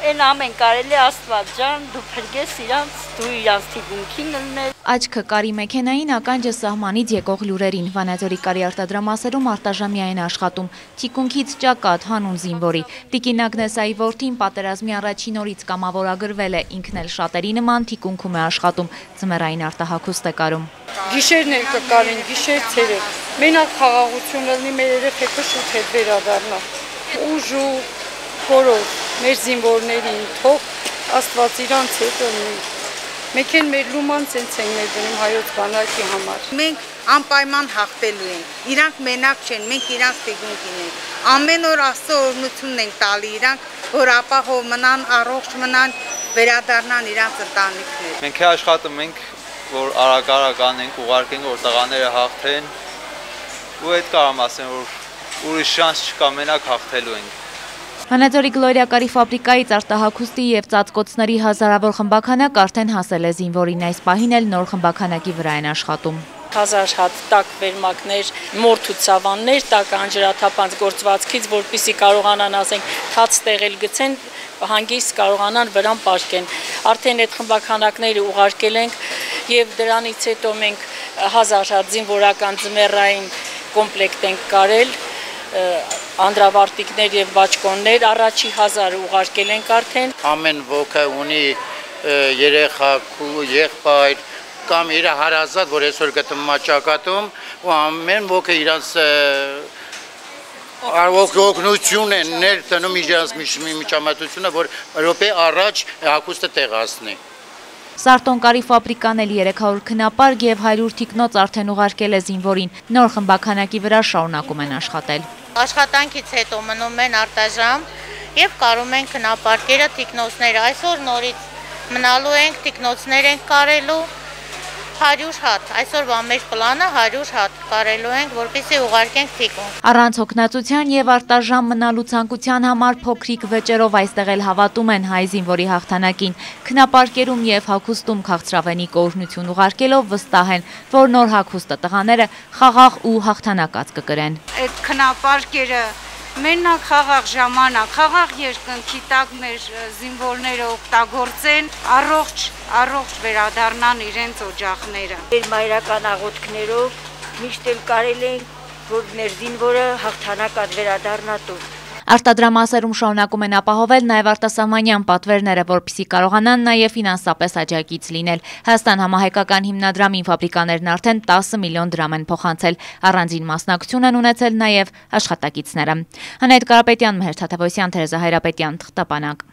Են ամեն կարելի Աստված ջան, դու փրկես իրանց, դու իրանց թիկունքին լներ։ Աչքը կարի մեքենային ականջը սահմանից եկող լուրերին։ Վանաձորի կարի արտադրամասերում արտաժամյա են աշխատում։ Թիկունքից ճակատ հանուն զինվորի։ Տիկին Ագնեսայի որդին պատերազմի առաջին օրից կամավորագրվել է, ինքն էլ շատերի նման թիկունքում է աշխատում, ձմեռային արտահագուստ է կարում։ Գիշերներ կկարեն, գիշեր ցերեկ։ Մենակ խաղաղություն լինի, մեր երեխեքը շուտ հետ վերադառնա։ Ուժ ու խորով մեր զինվորներին թող Աստված իրանց հետ լինի։ Մենք են մեր լուման ցենց ենք ներդնում հայոց բանակի համար։ Մենք անպայման հաղթելու ենք։ Իրանք մենակ չեն, մենք իրանց թիկունքին ենք։ Ամեն օր Աստծո օրհնությունն ենք տալի իրանք, որ ապահով մնան, առողջ մնան, վերադառնան իրանց ընտանիքներ։ Մենք աշխատում ենք, որ արագ անենք, ուղարկենք, որ տղաները հաղթեն։ Ու այդ կարամ ասեմ, որ ուրիշ շանս չկա, մենակ հաղթելու ենք։ Վանաձորի Գլորիա կարի ֆաբրիկայից արտահագուստի եւ ծածկոցների հազարավոր խմբաքանակ արդեն հասել է զինվորին, այս պահին էլ նոր խմբաքանակի վրա են աշխատում։ 1000 հատ տաք վերմակներ, մորթ ու ցավաններ, տաք անջրաթափանց գործվածքից, որպեսզի կարողանան ասենք թաց տեղել գցեն, հանգիստ կարողանան վրան պաշտեն։ Արդեն այդ խմբաքանակները ուղարկել ենք եւ դրանից հետո մենք 1000 հատ զինվորական ձմեռային կոմպլեկտ ենք կարել, անդրավարտիկներ եւ բաճկոններ, առաջի 1000 ուղարկել ենք արդեն։ Ամեն ոքը ունի երեխա, եղբայր կամ իր հարազատ, որ այսօր գտնում մաճակատում, ու ամեն ոքը իրանց օգնություն են ներդնում իրանց միջամտությունը, որ րոպե առաջ հագուստը տեղացնի։ Սարտոնկարի ֆաբրիկան էլ 300 քնապարկ եւ 100 թիկնոց արդեն ուղարկել է զինվորին, նոր խմբաքանակի վրա շարունակում են աշխատել։ Աշխատանքից հետո մնում են արտաժամ եւ կարում են քնապարկերը, թիկնոցները։ Այսօր նորից մնալու ենք, թիկնոցներ ենք կարելու 100 հատ, այսօրվա մեր պլանը 100 հատ կարելու ենք, որպեսզի ուղարկենք թիկունք։ Առանց հոգնածության եւ արտաժամ մնալու ցանկության համար փոքրիկ վճերով այստեղ էլ հավատում են հայ զինվորի հաղթանակին։ Քնապարկերում եւ հագուստում քաղցրավենի կօրհնություն ուղարկելով վստահ են, որ նոր հագուստը տղաները խաղաղ ու հաղթանակած կկրեն։ Այդ քնապարկերը մենակ խաղաղ ժամանակ, խաղաղ երկնքի տակ մեր զինվորները օգտագործեն, առողջ վերադառնան իրենց օջախները։ Մեր մայրական աղոթքներով միշտ էլ կարել ենք, որ մեր զինվորը հաղթանակած վերադառնա տուն։ Արտադրամասերում շարունակում են ապահովել նաև արտասահմանյան պատվերները, որպեսզի կարողանան նաև ֆինանսապես աջակից լինել։ Հայաստան համահայկական հիմնադրամին ֆաբրիկաներն արդեն 10 միլիոն դրամ են փոխանցել։ Առանձին մասնակցություն են ունեցել նաև աշխատակիցները։ Հանետ Կարապետյան, Մհեր Թաթևոսյան, Թերեզա Հայրապետյան, Թղթապանակ։